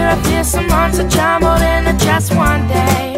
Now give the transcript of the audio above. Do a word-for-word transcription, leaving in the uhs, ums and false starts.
I feel some monster child more than just one day.